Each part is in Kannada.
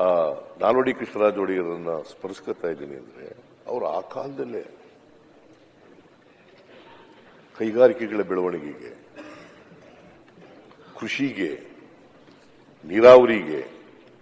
ನಾಲ್ವಡಿ ಕೃಷ್ಣರಾಜ ಒಡೆಯರನ್ನ ಸ್ಮರಿಸ್ಕೊತಾ ಇದ್ದೀನಿ ಅಂದ್ರೆ ಅವರು ಆ ಕಾಲದಲ್ಲೇ ಕೈಗಾರಿಕೆಗಳ ಬೆಳವಣಿಗೆಗೆ, ಕೃಷಿಗೆ, ನೀರಾವರಿಗೆ,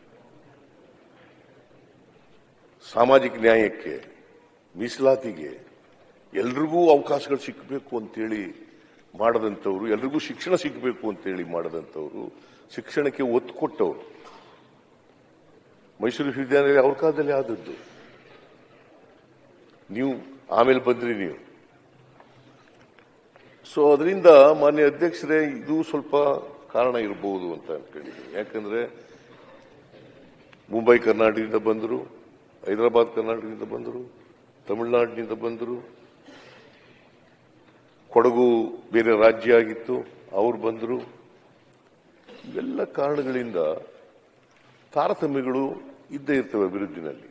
ಸಾಮಾಜಿಕ ನ್ಯಾಯಕ್ಕೆ, ಮೀಸಲಾತಿಗೆ ಎಲ್ರಿಗೂ ಅವಕಾಶಗಳು ಸಿಕ್ಕಬೇಕು ಅಂತೇಳಿ ಮಾಡದಂಥವ್ರು, ಎಲ್ರಿಗೂ ಶಿಕ್ಷಣ ಸಿಗಬೇಕು ಅಂತೇಳಿ ಮಾಡದಂಥವ್ರು, ಶಿಕ್ಷಣಕ್ಕೆ ಒತ್ತು ಕೊಟ್ಟವರು. ಮೈಸೂರು ವಿಶ್ವವಿದ್ಯಾನಿಲಯ ಅವ್ರ ಕಾಲದಲ್ಲಿ ಆದದ್ದು. ನೀವು ಆಮೇಲೆ ಬಂದ್ರಿ ನೀವು. ಸೊ ಅದರಿಂದ ಮಾನ್ಯ ಅಧ್ಯಕ್ಷರೇ, ಇದು ಸ್ವಲ್ಪ ಕಾರಣ ಇರಬಹುದು ಅಂತ ಅನ್ಕೊಂಡಿದ್ದೀನಿ. ಯಾಕಂದ್ರೆ ಮುಂಬೈ ಕರ್ನಾಟಕದಿಂದ ಬಂದರು, ಹೈದರಾಬಾದ್ ಕರ್ನಾಟಕದಿಂದ ಬಂದರು, ತಮಿಳುನಾಡಿನಿಂದ ಬಂದರು, ಕೊಡಗು ಬೇರೆ ರಾಜ್ಯ ಆಗಿತ್ತು, ಅವ್ರು ಬಂದರು. ಇವೆಲ್ಲ ಕಾರಣಗಳಿಂದ ತಾರತಮ್ಯಗಳು ಇದ್ದೇ ಇರ್ತವೆ ಅಭಿವೃದ್ಧಿನಲ್ಲಿ.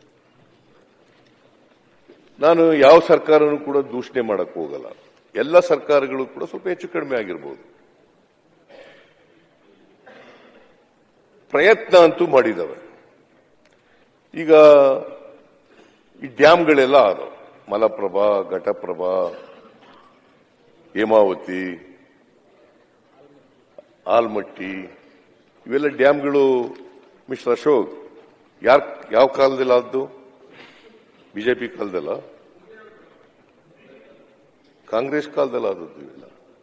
ನಾನು ಯಾವ ಸರ್ಕಾರನೂ ಕೂಡ ದೂಷಣೆ ಮಾಡಕ್ ಹೋಗಲ್ಲ. ಎಲ್ಲ ಸರ್ಕಾರಗಳು ಕೂಡ ಸ್ವಲ್ಪ ಹೆಚ್ಚು ಕಡಿಮೆ ಆಗಿರ್ಬೋದು. ಪ್ರಯತ್ನ ಅಂತೂ ಮಾಡಿದವೆ. ಈಗ ಈ ಡ್ಯಾಮ್ಗಳೆಲ್ಲ ಆದವು. ಮಲಪ್ರಭಾ, ಘಟಪ್ರಭಾ, ಹೇಮಾವತಿ, ಆಲ್ಮಟ್ಟಿ, ಇವೆಲ್ಲ ಡ್ಯಾಮ್ಗಳು ಮಿಸ್ಟರ್ ಅಶೋಕ್ ಯಾವ ಕಾಲದಲ್ಲಿ ಆದ್ದು? ಬಿಜೆಪಿ ಕಾಲದಲ್ಲ, ಕಾಂಗ್ರೆಸ್ ಕಾಲದಲ್ಲಿ ಆದದ್ದು. ಇವೆಲ್ಲ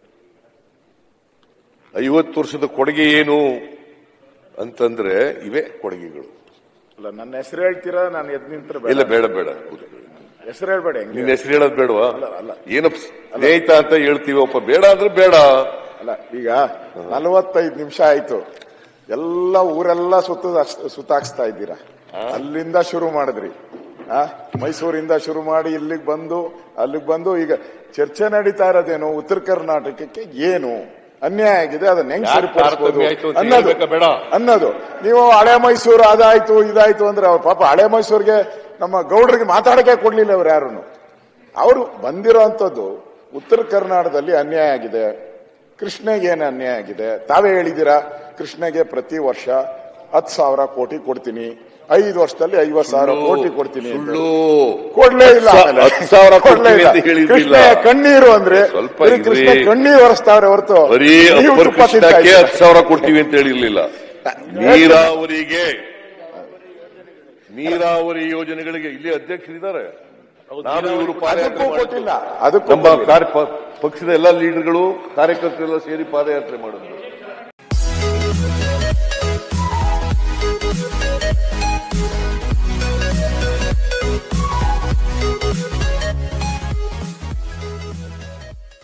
50 ವರ್ಷದ ಕೊಡುಗೆ ಏನು ಅಂತಂದ್ರೆ ಇವೆ ಕೊಡುಗೆಗಳು. ಅಲ್ಲ, ನನ್ನ ಹೆಸರು ಹೇಳ್ತೀರಾ? ನಾನು ಎದ್ ನಿಂತರ ಇಲ್ಲ, ಬೇಡ ಬೇಡ, ಹೆಸರು ಹೇಳ್ಬೇಡ. ನಿನ್ನ ಹೆಸರು ಹೇಳೋದು ಬೇಡವಾ? ಏನು ಸ್ನೇಹಿತ ಅಂತ ಹೇಳ್ತೀವಪ್ಪ, ಬೇಡ ಅಂದ್ರೆ ಬೇಡ. ಅಲ್ಲ, ಈಗ 45 ನಿಮಿಷ ಆಯ್ತು, ಎಲ್ಲ ಊರೆಲ್ಲ ಸುತ್ತಾಕ್ಸ್ತಾ ಇದ್ದೀರಾ. ಅಲ್ಲಿಂದ ಶುರು ಮಾಡಿದ್ರಿ, ಮೈಸೂರಿಂದ ಶುರು ಮಾಡಿ ಇಲ್ಲಿಗೆ ಬಂದು ಈಗ ಚರ್ಚೆ ನಡೀತಾ ಇರೋದೇನು? ಉತ್ತರ ಕರ್ನಾಟಕಕ್ಕೆ ಏನು ಅನ್ಯಾಯ ಆಗಿದೆ, ಅದನ್ನ ಹೆಂಗ್ ಸರಿಪಡಿಸಬಹುದು ಅನ್ನೋದು. ನೀವು ಹಳೆ ಮೈಸೂರು ಅದಾಯ್ತು ಇದಾಯ್ತು ಅಂದ್ರೆ ಅವ್ರ ಪಾಪ ಹಳೆ ಮೈಸೂರಿಗೆ ನಮ್ಮ ಗೌಡ್ರಿಗೆ ಮಾತಾಡಕ್ಕೆ ಕೊಡ್ಲಿಲ್ಲ ಅವ್ರು ಯಾರು. ಅವರು ಬಂದಿರೋಂಥದ್ದು ಉತ್ತರ ಕರ್ನಾಟಕದಲ್ಲಿ ಅನ್ಯಾಯ ಆಗಿದೆ. ಕೃಷ್ಣಗೆ ಏನು ಅನ್ಯಾಯ ಆಗಿದೆ? ತಾವೇ ಹೇಳಿದ್ದೀರಾ, ಕೃಷ್ಣಗೆ ಪ್ರತಿ ವರ್ಷ 10,000 ಕೋಟಿ ಕೊಡ್ತೀನಿ, 5 ವರ್ಷದಲ್ಲಿ 50,000 ಕೋಟಿ ಕೊಡ್ತೀನಿ. ಕೊಡ್ಲೇ ಇಲ್ಲ. 10,000 ಕೃಷ್ಣ ಕಣ್ಣೀರು ಅಂದ್ರೆ ಕೃಷ್ಣ ಕಣ್ಣೀರು ಒರೆಸ್ತಾವ್ರೆ ಹೊರತು 10,000 ಕೊಡ್ತೀವಿ ಅಂತ ಹೇಳಿರ್ಲಿಲ್ಲ. ನೀರಾವರಿ ಯೋಜನೆಗಳಿಗೆ ಇಲ್ಲಿ ಅಧ್ಯಕ್ಷರಿದ್ದಾರೆ. ನಾನು ಇವರು ಕೊಟ್ಟಿಲ್ಲ. ನಮ್ಮ ಪಕ್ಷದ ಎಲ್ಲ ಲೀಡರ್ಗಳು, ಕಾರ್ಯಕರ್ತರೆಲ್ಲ ಸೇರಿ ಪಾದಯಾತ್ರೆ ಮಾಡಿದ್ರು.